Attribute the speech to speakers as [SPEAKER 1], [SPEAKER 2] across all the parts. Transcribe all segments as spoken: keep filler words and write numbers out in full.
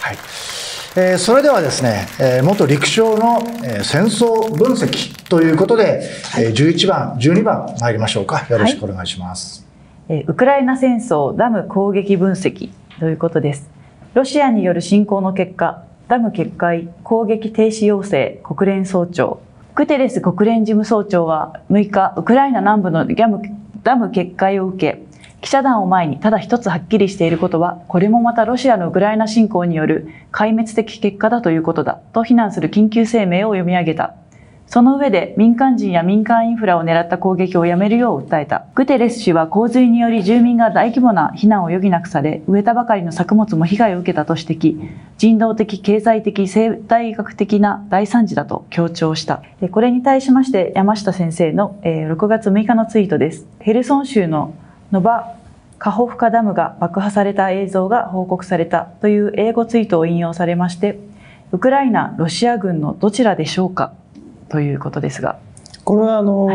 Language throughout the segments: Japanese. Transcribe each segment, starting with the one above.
[SPEAKER 1] はい、えー、それではですね、えー、元陸将の、えー、戦争分析ということで、はい、えー、じゅういちばん、じゅうにばん参りましょうか。よろしくお願いします。
[SPEAKER 2] はい、えー、ウクライナ戦争ダム攻撃分析ということです。ロシアによる侵攻の結果、ダム決壊、攻撃停止要請、国連総長。グテレス国連事務総長はむいか、ウクライナ南部のダムダム決壊を受け、記者団を前にただ一つはっきりしていることは、これもまたロシアのウクライナ侵攻による壊滅的結果だということだと非難する緊急声明を読み上げた。その上で民間人や民間インフラを狙った攻撃をやめるよう訴えた。グテレス氏は洪水により住民が大規模な避難を余儀なくされ、植えたばかりの作物も被害を受けたと指摘。人道的、経済的、生態学的な大惨事だと強調した。これに対しまして山下先生のろくがつむいかのツイートです。ヘルソン州のノバカホフカダムが爆破された映像が報告されたという英語ツイートを引用されまして、ウクライナ、ロシア軍のどちらでしょうかということですが、
[SPEAKER 3] これはあの、はい、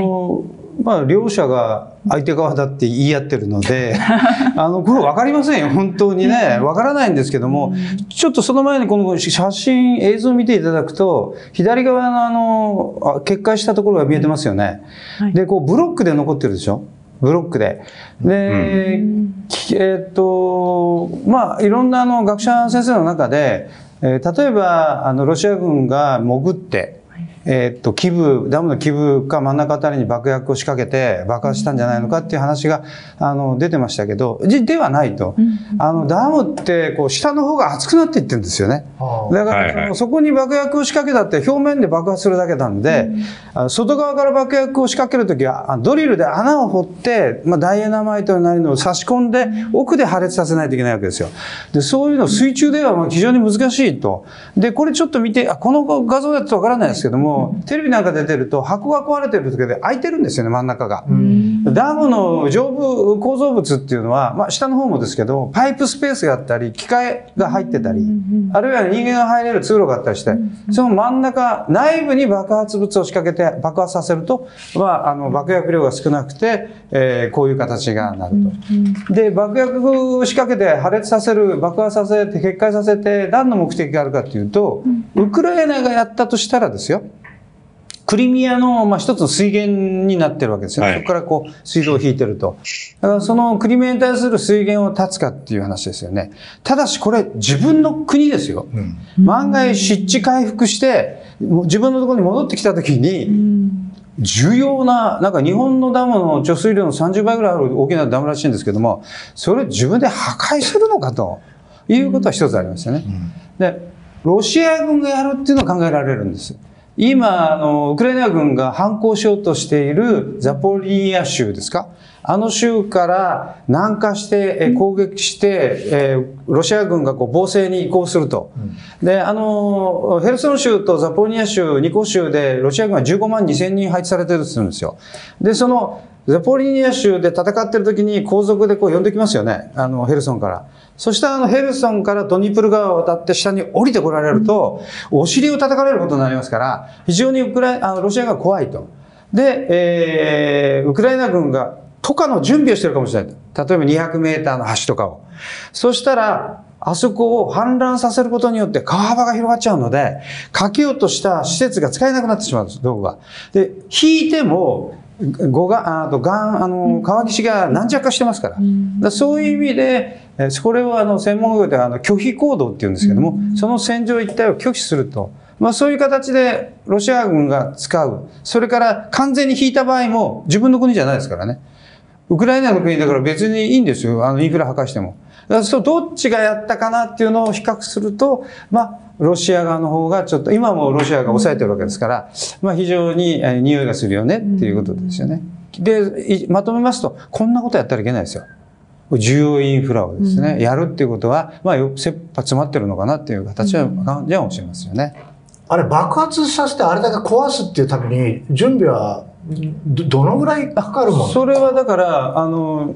[SPEAKER 3] まあ両者が相手側だって言い合ってるのであのこれ分かりませんよ、本当にね分からないんですけども、ちょっとその前にこの写真映像を見ていただくと、左側のあの決壊したところが見えてますよね。はい、でこうブロックで残ってるでしょ、ブロックで。で、うん、えっとまあいろんなあの学者先生の中で、えー、例えばあのロシア軍が潜ってえっと基部ダムの基部か真ん中あたりに爆薬を仕掛けて爆発したんじゃないのかっていう話があの出てましたけど、ではないと。あのダムってこう下の方が熱くなっていってるんですよね。だからそのそこに爆薬を仕掛けたって表面で爆発するだけなんで、外側から爆薬を仕掛けるときはドリルで穴を掘って、まあ、ダイエナマイトになるのを差し込んで奥で破裂させないといけないわけですよ。でそういうの水中では非常に難しいと。でこれちょっと見て、あこの画像だとわからないですけども、テレビなんか出てると箱が壊れてる時で開いてるんですよね、真ん中が。ダムの上部構造物っていうのは、まあ、下の方もですけどパイプスペースがあったり機械が入ってたり、あるいは人間が入れる通路があったりして、その真ん中内部に爆発物を仕掛けて爆発させると、まあ、あの爆薬量が少なくて、えー、こういう形がなると。で爆薬を仕掛けて破裂させる、爆発させて決壊させて何の目的があるかというと、ウクライナがやったとしたらですよ、クリミアの、まあ、一つの水源になってるわけですよ。はい、そこからこう水道を引いてると。だからそのクリミアに対する水源を断つかっていう話ですよね。ただしこれ自分の国ですよ。うん、万が一湿地回復して自分のところに戻ってきたときに、うん、重要な、なんか日本のダムの貯水量のさんじゅうばいぐらいある大きなダムらしいんですけども、それを自分で破壊するのかということは一つありますよね。うん、で、ロシア軍がやるっていうのは考えられるんです。今、あの、ウクライナ軍が反攻しようとしているザポリーア州ですか？あの州から南下して攻撃して、えー、ロシア軍がこう防戦に移行すると。うん、で、あの、ヘルソン州とザポリーア州、にこ州でロシア軍はじゅうごまんにせんにん配置されてるって言うんですよ。で、その、ザポリーア州で戦ってる時に後続でこう呼んできますよね。あの、ヘルソンから。そしたらあのヘルソンからドニプル川を渡って下に降りてこられると、お尻を叩かれることになりますから、非常にウクライあのロシアが怖いと。で、えー、ウクライナ軍が渡河の準備をしてるかもしれないと。例えばにひゃくメーターの橋とかを。そしたら、あそこを氾濫させることによって川幅が広がっちゃうので、かけようとした施設が使えなくなってしまうんです、道具が。で、引いても、ごが、あと、がん、あの、川岸が軟弱化してますから。だそういう意味で、これをあの、専門用語ではあの、拒否行動って言うんですけども、その戦場一帯を拒否すると。まあそういう形でロシア軍が使う。それから完全に引いた場合も自分の国じゃないですからね。ウクライナの国だから別にいいんですよ。あの、インフラ破壊しても。だからそう、どっちがやったかなっていうのを比較すると、まあ、ロシア側の方がちょっと、今もロシアが抑えてるわけですから、まあ非常に匂いがするよねっていうことですよね。で、まとめますと、こんなことやったらいけないですよ。重要インフラをですね、やるっていうことは、まあ、切羽詰まってるのかなっていう形は、感じはしますよね。
[SPEAKER 1] あれ、爆発させてあれだけ壊すっていうために、準備はど、どのぐらいかかるもの？
[SPEAKER 3] それはだから、あの、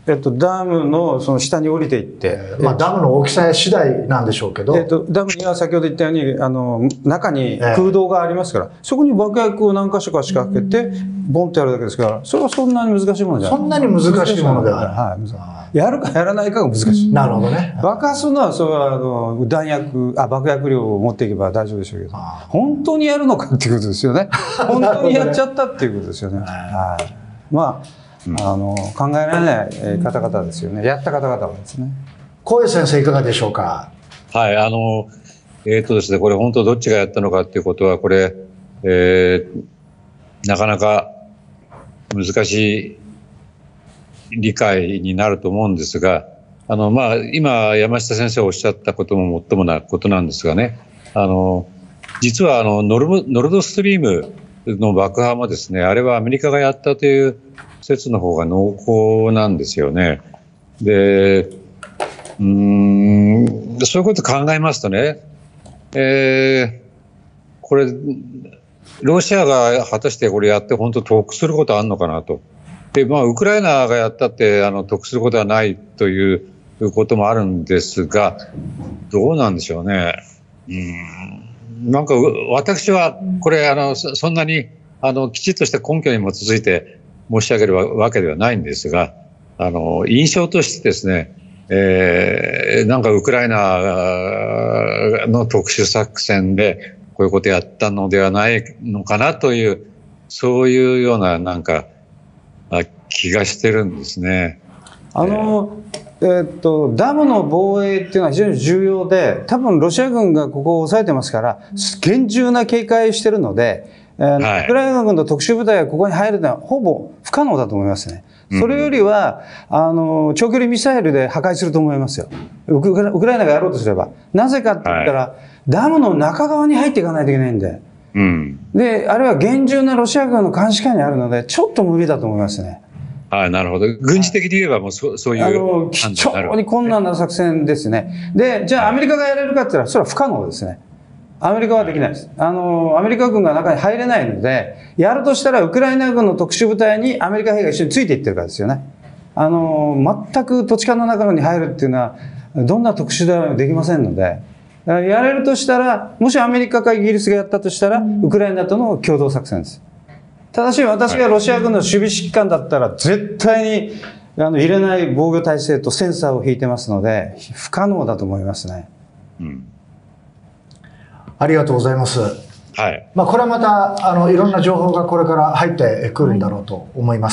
[SPEAKER 3] えっと、ダムのその下に降りていって、
[SPEAKER 1] えーまあ、ダムの大きさ次第なんでしょうけど、
[SPEAKER 3] えっと、ダムには先ほど言ったようにあの中に空洞がありますから、えー、そこに爆薬を何箇所か仕掛けてボンとやるだけですから、それはそんなに難しいものじゃない。
[SPEAKER 1] そんなに難しいものではない、
[SPEAKER 3] はい、やるかやらないかが難しい。
[SPEAKER 1] なるほどね。
[SPEAKER 3] 爆破するのはそれはあの弾薬あ爆薬量を持っていけば大丈夫でしょうけど、本当にやるのかっていうことですよね。本当にやっちゃったっていうことですよね。はい、まああの考えられない方々ですよね。やった方々はですね。
[SPEAKER 1] 小江先生いかがでしょうか。
[SPEAKER 4] はい、あのえっ、ー、とですね、これ本当どっちがやったのかっていうことはこれ、えー、なかなか難しい理解になると思うんですが、あのまあ今山下先生おっしゃったことももっともなことなんですがね、あの実はあのノルノルドストリームの爆破もですね、あれはアメリカがやったという説の方が濃厚なんですよね。で、うーん、そういうことを考えますとね、えー、これ、ロシアが果たしてこれやって本当得することはあるのかなと。で、まあ、ウクライナがやったってあの得することはないということもあるんですが、どうなんでしょうね。うーん、なんか私はこれあのそんなにあのきちっとした根拠に基づいて申し上げるわけではないんですが、あの印象としてですね、えー、なんかウクライナの特殊作戦でこういうことやったのではないのかなという、そういうようななんか気がしてるんですね。
[SPEAKER 3] あのえー、っとダムの防衛っていうのは非常に重要で、多分ロシア軍がここを抑えてますから厳重な警戒をしているので、えーはい、ウクライナ軍の特殊部隊がここに入るのはほぼ不可能だと思いますね。それよりは、うん、あの長距離ミサイルで破壊すると思いますよ、ウクライナがやろうとすれば。なぜかって言ったら、はい、ダムの中側に入っていかないといけないんで、うん、であるいは厳重なロシア軍の監視下にあるのでちょっと無理だと思いますね。
[SPEAKER 4] あ、なるほど。軍事的に言えばもう そ, そういうあの
[SPEAKER 3] 非常に困難な作戦ですね。で、じゃあアメリカがやれるかって言ったらそれは不可能ですね。アメリカはできないです。あのアメリカ軍が中に入れないので、やるとしたらウクライナ軍の特殊部隊にアメリカ兵が一緒についていってるからですよね。あの全く土地勘の中に入るっていうのはどんな特殊でもできませんので、やれるとしたら、もしアメリカかイギリスがやったとしたらウクライナとの共同作戦です。ただし私がロシア軍の守備指揮官だったら絶対にあの入れない防御体制とセンサーを引いてますので不可能だと思いますね。うん、
[SPEAKER 1] ありがとうございます。
[SPEAKER 4] はい。
[SPEAKER 1] まあこれはまたあのいろんな情報がこれから入ってくるんだろうと思います。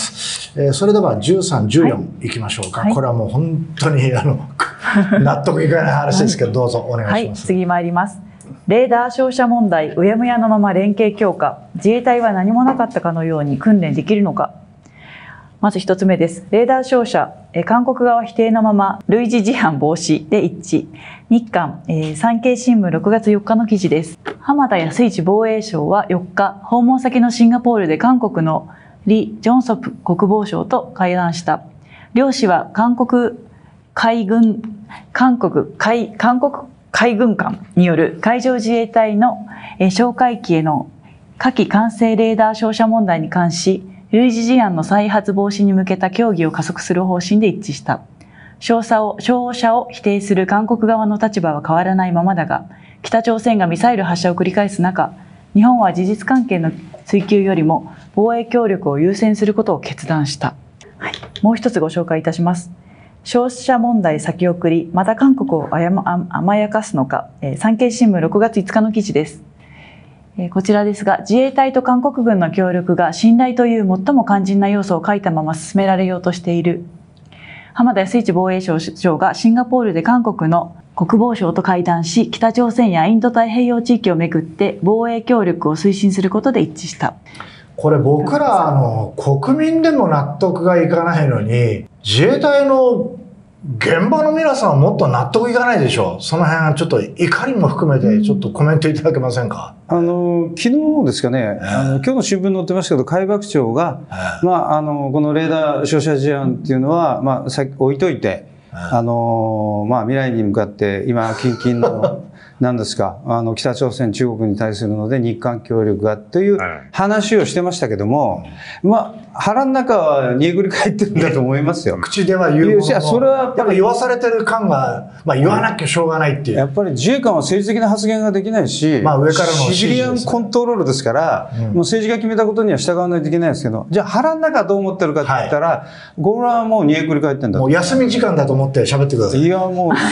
[SPEAKER 1] はい、えー、それではじゅうさん、じゅうよん、はい、いきましょうか。はい、これはもう本当にあの納得いかない話ですけど、どうぞお願いします。はい、
[SPEAKER 2] 次参ります。レーダー照射問題、うやむやのまま連携強化、自衛隊は何もなかったかのように訓練できるのか。まず一つ目です。レーダー照射、韓国側否定のまま類似事案防止で一致。日韓、えー、産経新聞ろくがつよっかの記事です。浜田康一防衛相はよっか、訪問先のシンガポールで韓国のリ・ジョンソプ国防相と会談した。両氏は韓国海軍、韓国海、韓国海軍艦による海上自衛隊の哨戒機への火器管制レーダー照射問題に関し、類似事案の再発防止に向けた協議を加速する方針で一致した。照射を、照射を否定する韓国側の立場は変わらないままだが、北朝鮮がミサイル発射を繰り返す中、日本は事実関係の追及よりも防衛協力を優先することを決断した。はい、もう一つご紹介いたします。照射問題先送り、また韓国を甘やかすのか、産経新聞ろくがついつかの記事です。こちらですが、自衛隊と韓国軍の協力が信頼という最も肝心な要素を書いたまま進められようとしている。浜田康一防衛相がシンガポールで韓国の国防相と会談し、北朝鮮やインド太平洋地域をめぐって防衛協力を推進することで一致した。
[SPEAKER 1] これ僕らあの国民でも納得がいかないのに、自衛隊の現場の皆さんはもっと納得いかないでしょう。その辺はちょっと怒りも含めてちょっとコメントいただけませんか。
[SPEAKER 3] あの昨日ですかね、えー、あの今日の新聞に載ってましたけど、海幕長が、えー、まあ、あのこのレーダー照射事案っていうのは、まあ、さ置いといて、えー、あのまあ、未来に向かって今近々の何ですか、あの、北朝鮮、中国に対するので日韓協力がという話をしてましたけども、まあ、腹の中は煮えくり返ってるんだと思いますよ。
[SPEAKER 1] 口では言うものの、
[SPEAKER 3] いやそれはやっぱり
[SPEAKER 1] 言わされてる感が、まあ言わなきゃしょうがないっていう。
[SPEAKER 3] やっぱり自衛官は政治的な発言ができないし、
[SPEAKER 1] まあ上からの指示ですね、
[SPEAKER 3] シビリアンコントロールですから、うん、もう政治が決めたことには従わないといけないですけど、じゃあ腹の中はどう思ってるかって言ったら、はい、これはもう煮えくり返ってんだと。
[SPEAKER 1] もう休み時間だと思って喋ってください。
[SPEAKER 3] いや、もう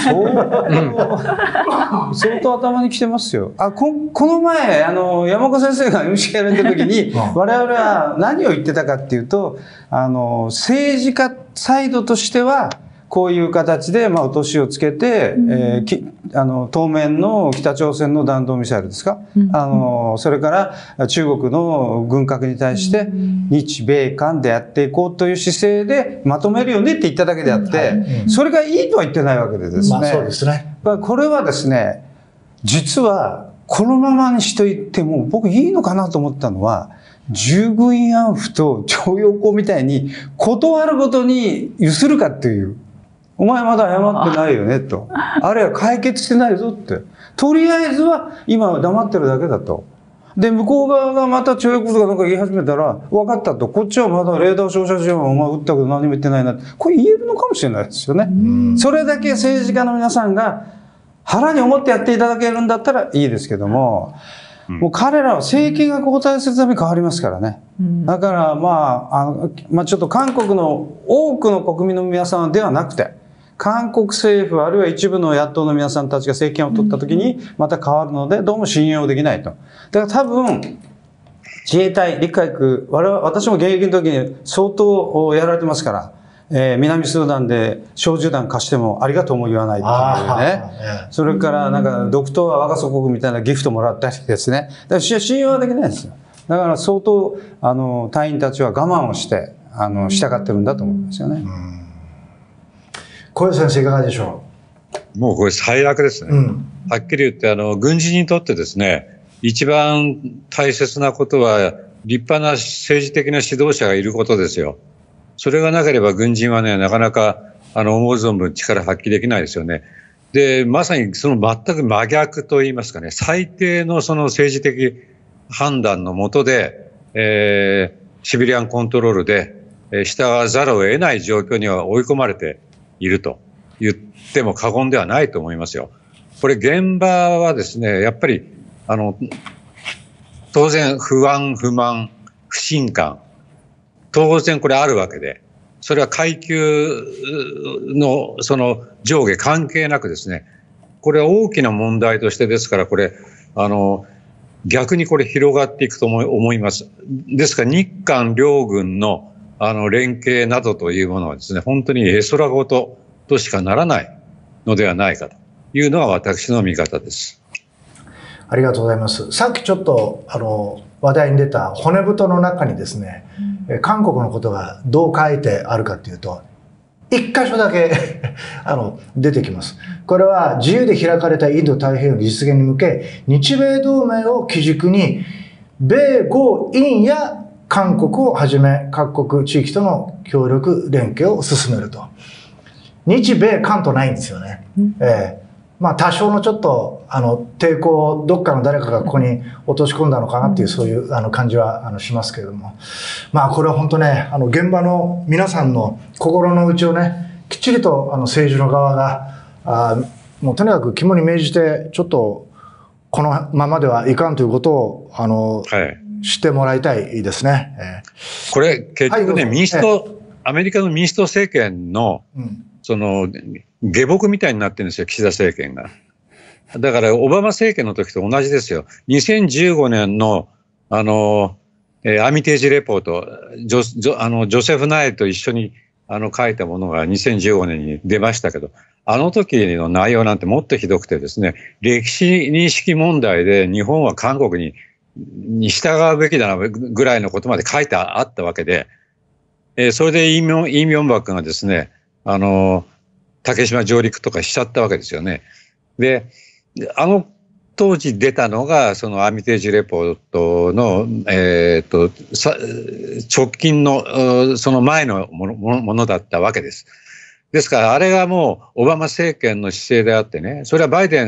[SPEAKER 3] 相当、相当頭にきてますよ。あ、こ、この前、あの、山岡先生が エムシー やられた時に、我々は何を言ってたかっていうと、あの、政治家サイドとしては、こういう形で、まあ、落としをつけて、うん、えー、きあの、当面の北朝鮮の弾道ミサイルですか、うん、あの、それから中国の軍拡に対して、日米韓でやっていこうという姿勢でまとめるよねって言っただけであって、うん、それがいいとは言ってないわけでですね。
[SPEAKER 1] まあ、そうですね。
[SPEAKER 3] これはですね、実は、このままにしといても、僕いいのかなと思ったのは、従軍慰安婦と徴用工みたいに、断るごとにゆするかっていう。お前まだ謝ってないよねと。あれは解決してないぞって。とりあえずは今は黙ってるだけだと。で、向こう側がまた徴用工とかなんか言い始めたら、分かったと。こっちはまだレーダー照射場はお前撃ったけど何も言ってないなって。これ言えるのかもしれないですよね。それだけ政治家の皆さんが腹に思ってやっていただけるんだったらいいですけども、もう彼らは政権が交代するために変わりますからね。うん、だからまあ、あの、まあちょっと韓国の多くの国民の皆さんではなくて、韓国政府あるいは一部の野党の皆さんたちが政権を取った時にまた変わるので、どうも信用できないと。だから多分、自衛隊、陸海空、我々、私も現役の時に相当やられてますから、えー、南スーダンで小銃弾貸してもありがとうも言わないっていうね。それからなんか、独島は我が祖国みたいなギフトもらったりですね。だから信用はできないですよ。だから相当、あの、隊員たちは我慢をして、あの、従ってるんだと思うんですよね。
[SPEAKER 1] 小谷先生いかがでしょ
[SPEAKER 4] う。もうこれ最悪ですね。うん、はっきり言って、あの、軍人にとってですね、一番大切なことは、立派な政治的な指導者がいることですよ。それがなければ軍人はね、なかなか、あの、思う存分力発揮できないですよね。で、まさにその全く真逆と言いますかね、最低のその政治的判断のもとで、えー、シビリアンコントロールで、えー、従わざるを得ない状況には追い込まれていると言っても過言ではないと思いますよ。これ現場はですね、やっぱり、あの、当然不安、不満、不信感、当然これあるわけで、それは階級のその上下関係なくですね、これは大きな問題としてですから、これ、あの、逆にこれ広がっていくと思います。ですから日韓両軍のあの連携などというものはですね、本当に絵空事としかならないのではないかというのが私の見方です。
[SPEAKER 1] ありがとうございます。さっきちょっとあの話題に出た骨太の中にですね、うん、韓国のことがどう書いてあるかというと、一箇所だけあの出てきます。これは自由で開かれたインド太平洋の実現に向け、日米同盟を基軸に、米豪印や韓国をはじめ各国地域との協力連携を進めると。日米韓とないんですよね。うん、えーまあ多少のちょっとあの抵抗をどっかの誰かがここに落とし込んだのかなっていうそういうあの感じはあのしますけれども、まあこれは本当ね、あの現場の皆さんの心の内をね、きっちりとあの政治の側があもうとにかく肝に銘じてちょっとこのままではいかんということをあの、はい、知ってもらいたいですね。え
[SPEAKER 4] ー、これ結局ね、はい、民主党、えー、アメリカの民主党政権の、うんその、下僕みたいになってるんですよ、岸田政権が。だから、オバマ政権の時と同じですよ。にせんじゅうごねんの、あの、えー、アミテージレポート、ジョ、ジョ、あの、ジョセフ・ナイと一緒に、あの、書いたものがにせんじゅうごねんに出ましたけど、あの時の内容なんてもっとひどくてですね、歴史認識問題で日本は韓国に、に従うべきだなぐらいのことまで書いてあったわけで、えー、それでイ・ミョン、イ・ミョンバクがですね、あの、竹島上陸とかしちゃったわけですよね。で、あの当時出たのが、そのアミテージレポートの、えっと、直近の、その前のもの、ものだったわけです。ですから、あれがもうオバマ政権の姿勢であってね、それはバイデン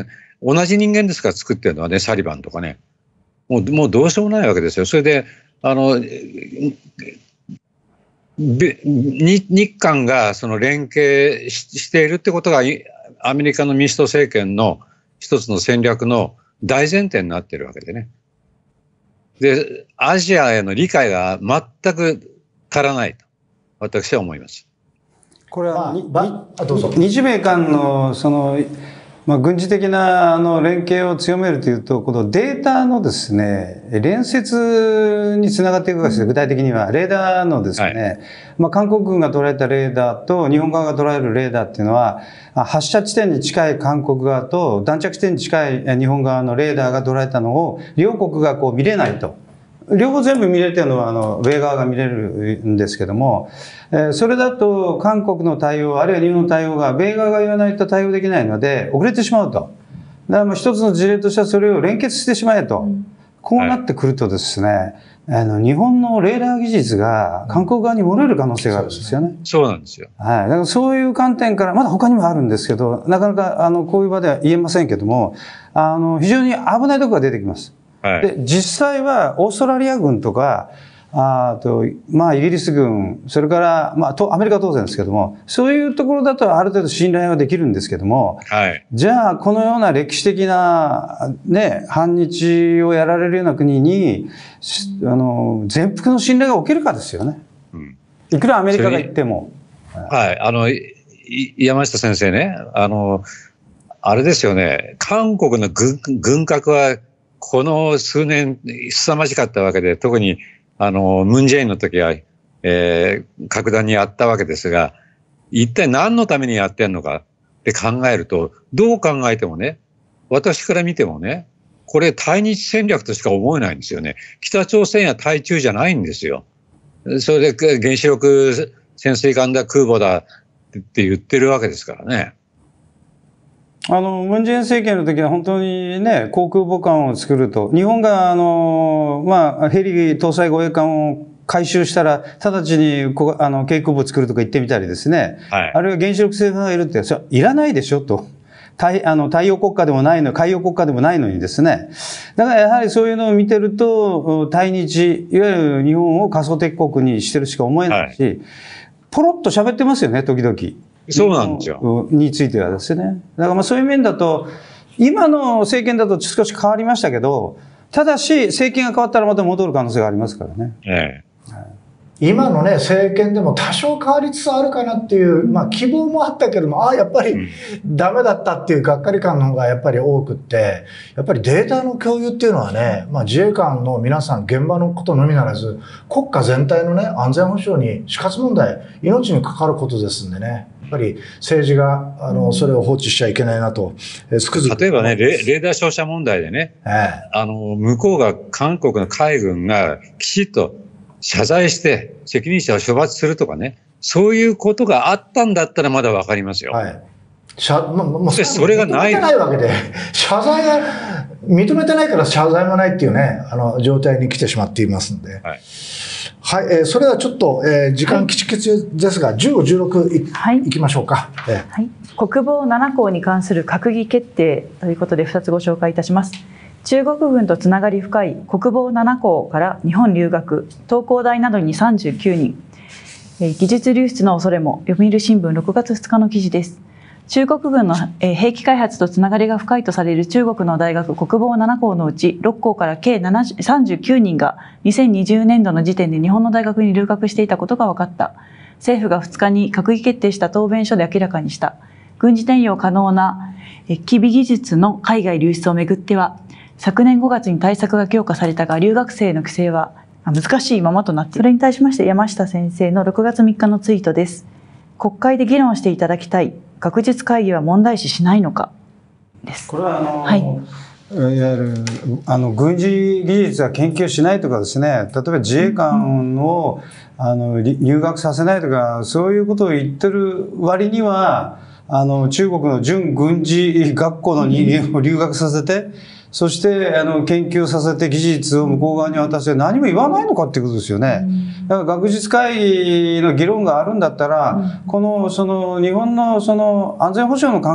[SPEAKER 4] 同じ人間ですから作ってるのはね、サリバンとかね。もう、もうどうしようもないわけですよ。それで、あの、日日韓がその連携 し, しているってことがアメリカの民主党政権の一つの戦略の大前提になっているわけでね。で、アジアへの理解が全く足らないと私は思います。
[SPEAKER 3] これは、
[SPEAKER 1] まあ、あどうぞ。
[SPEAKER 3] 日米韓のその、まあ、軍事的なあの連携を強めるというと、このデータのですね、連接につながっていくわけですよ。具体的には、レーダーのですね、はい、まあ、韓国軍が捉えたレーダーと日本側が捉えるレーダーっていうのは、発射地点に近い韓国側と弾着地点に近い日本側のレーダーが捉えたのを両国がこう見れないと。両方全部見れてるのは、あの、米側が見れるんですけども、えー、それだと韓国の対応、あるいは日本の対応が、米側が言わないと対応できないので、遅れてしまうと。だからもう一つの事例としてはそれを連結してしまえと。うん、こうなってくるとですね、はい、あの、日本のレーダー技術が韓国側に漏れる可能性があるんですよね。
[SPEAKER 4] そうなんですよ。
[SPEAKER 3] はい。だからそういう観点から、まだ他にもあるんですけど、なかなか、あの、こういう場では言えませんけども、あの、非常に危ないところが出てきます。はい、で、実際はオーストラリア軍とか、あと、まあ、イギリス軍、それから、まあ、と、アメリカは当然ですけども、そういうところだとある程度信頼はできるんですけども、はい、じゃあ、このような歴史的な、ね、反日をやられるような国に、あの、全幅の信頼が起きるかですよね。うん、いくらアメリカが言っても。
[SPEAKER 4] はい、あの、山下先生ね、あの、あれですよね、韓国の軍、軍拡は、この数年、凄まじかったわけで、特に、あの、ムンジェインの時は、えー、格段にやったわけですが、一体何のためにやってんのかって考えると、どう考えてもね、私から見てもね、これ対日戦略としか思えないんですよね。北朝鮮や対中じゃないんですよ。それで原子力潜水艦だ、空母だって言ってるわけですからね。
[SPEAKER 3] あの、ムンジェイン政権の時は本当にね、航空母艦を作ると、日本があの、まあ、ヘリ搭載護衛艦を回収したら、直ちにこあの、軽空母を作るとか言ってみたりですね。はい、あるいは原子力潜水艦がいるって、それいらないでしょと。太、あの、太陽国家でもないの、海洋国家でもないのにですね。だからやはりそういうのを見てると、対日、いわゆる日本を仮想敵国にしてるしか思えないし、はい、ポロッと喋ってますよね、時々。
[SPEAKER 4] そうなんですよ。
[SPEAKER 3] についてはですね。だからまあそういう面だと、今の政権だと少し変わりましたけど、ただし政権が変わったらまた戻る可能性がありますからね。え
[SPEAKER 1] え、はい、今のね、政権でも多少変わりつつあるかなっていう、まあ希望もあったけども、ああ、やっぱりダメだったっていうがっかり感の方がやっぱり多くって、やっぱりデータの共有っていうのはね、まあ自衛官の皆さん、現場のことのみならず、国家全体のね、安全保障に死活問題、命に関わることですんでね。やっぱり政治があのそれを放置しちゃいけないなと、えー、つくづく
[SPEAKER 4] 例えばね、レ、レーダー照射問題でね、えー、あの向こうが韓国の海軍がきちっと謝罪して責任者を処罰するとかね、そういうことがあったんだったらまだわかりますよ。はい。
[SPEAKER 1] 謝ままそ, それがない。認めてないわけで、謝罪が認めてないから謝罪もないっていうね、あの状態に来てしまっていますので。はい。はい、えー、それではちょっと、えー、時間きちきちですが、はい、じゅうご、じゅうろく い、はい、いきましょうか。えー、
[SPEAKER 2] はい。国防ななこうに関する閣議決定ということでふたつご紹介いたします。中国軍とつながり深い国防ななこうから日本留学、東工大などにさんじゅうきゅうにん、えー、技術流出の恐れも、読売新聞ろくがつふつかの記事です。中国軍の兵器開発とつながりが深いとされる中国の大学国防ななこうのうちろっこうから計さんじゅうきゅうにんがにせんにじゅうねんどの時点で日本の大学に留学していたことが分かった。政府がふつかに閣議決定した答弁書で明らかにした。軍事転用可能な機微技術の海外流出をめぐっては、昨年ごがつに対策が強化されたが、留学生の規制は難しいままとなっている。それに対しまして山下先生のろくがつみっかのツイートです。国会で議論していただきたい。学術会議は問題視しないのかです。
[SPEAKER 3] これはあの、はい、いわゆるあの軍事技術は研究しないとかですね、例えば自衛官を、うん、あの入学させないとか、そういうことを言ってる割には、あの中国の準軍事学校の人間を留学させて、そしてあの研究させて技術を向こう側に渡して何も言わないのかっていうことですよね。だから学術会議の議論があるんだったら、このその日本のその安全保障の関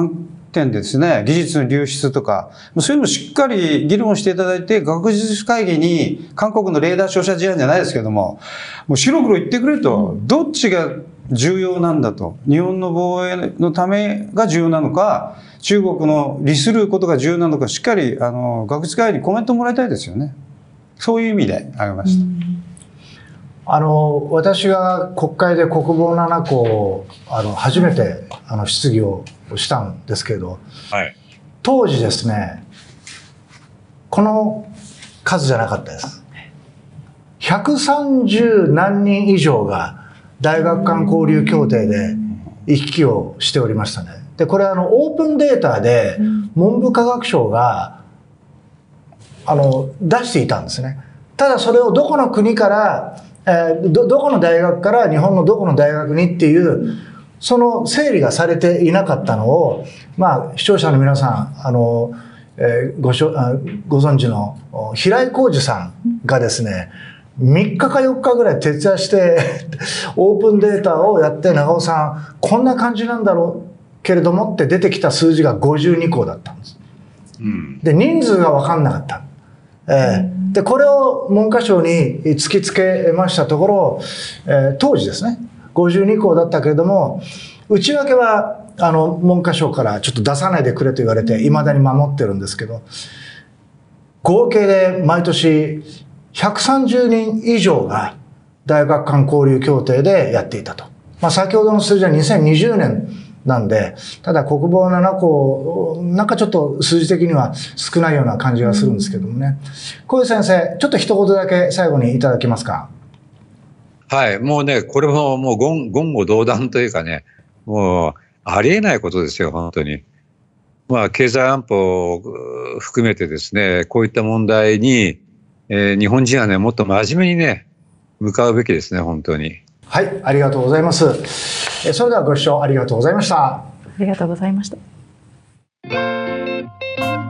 [SPEAKER 3] 点でですね、技術の流出とか、そういうのをしっかり議論していただいて、学術会議に韓国のレーダー照射事案じゃないですけども、もう白黒言ってくれと、どっちが重要なんだと、日本の防衛のためが重要なのか、中国の利することが重要なのか、しっかりあの学術会議にコメントもらいたいですよね。そういう意味で挙げました。
[SPEAKER 1] あの私が国会で国防ななこをあの初めてあの質疑をしたんですけど、
[SPEAKER 4] はい、
[SPEAKER 1] 当時ですね、この数じゃなかったです。ひゃくさんじゅうなんにん以上が大学間交流協定で行き来をしておりましたね。でこれあのオープンデータで文部科学省があの出していたんですね。ただそれをどこの国からえー、ど, どこの大学から日本のどこの大学にっていうその整理がされていなかったのを、まあ、視聴者の皆さんあの、えー、ご, しょご存知の平井浩二さんがですねみっかかよっかぐらい徹夜してオープンデータをやって、長尾さんこんな感じなんだろうけれどもって出てきた数字がごじゅうにこだったんです。うん、で人数が分かんなかった。えー、でこれを文科省に突きつけましたところ、えー、当時ですねごじゅうにこだったけれども、内訳はあの文科省からちょっと出さないでくれと言われていまだに守ってるんですけど、合計で毎年ひゃくさんじゅうにん以上が大学間交流協定でやっていたと。まあ、先ほどの数字はにせんにじゅうねんなんで、ただ国防ななこなんかちょっと数字的には少ないような感じがするんですけどもね。小池先生、ちょっと一言だけ最後にいただけますか。
[SPEAKER 4] はい、もうね、これももう言言語道断というかね、もうありえないことですよ、本当に。まあ、経済安保を含めてですね、こういった問題に、えー、日本人はね、もっと真面目にね、向かうべきですね、本当に。
[SPEAKER 1] はい、ありがとうございます。それではご視聴ありがとうございました。
[SPEAKER 2] ありがとうございました。